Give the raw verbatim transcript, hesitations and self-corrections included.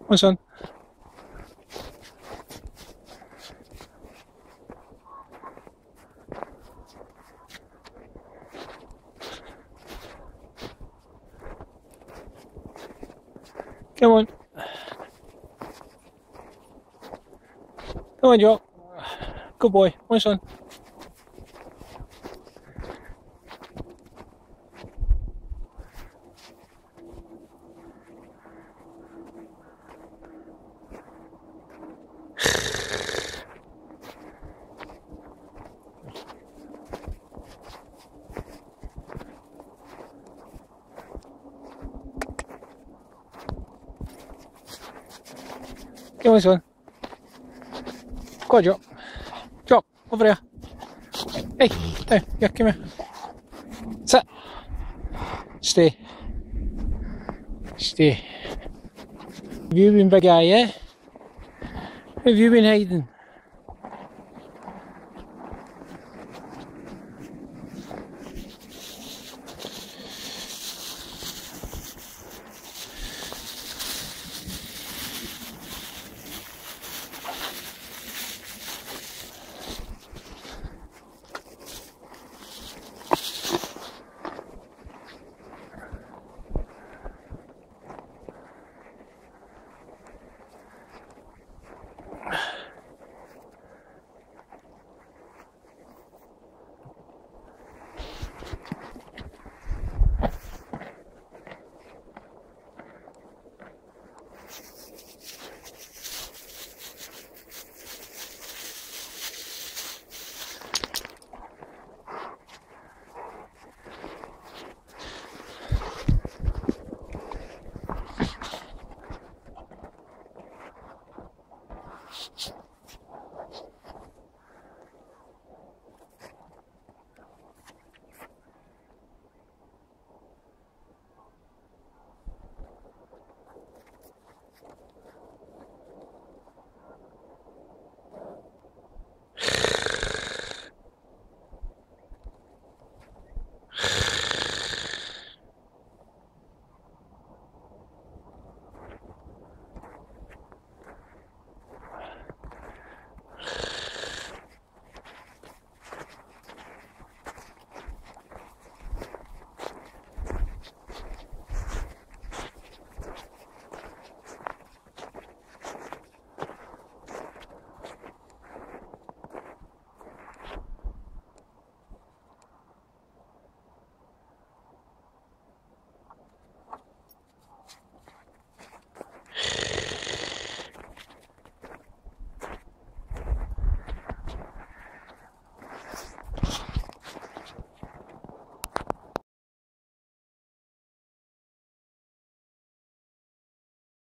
on, son. Come on. Come on, Joe. Good boy. Come on, son. Come on, son. Go on, Joe. Joe, over here. Hey, hey, yeah, come here. Sit. Stay. Stay. Have you been big eye, yeah? Have you been hiding?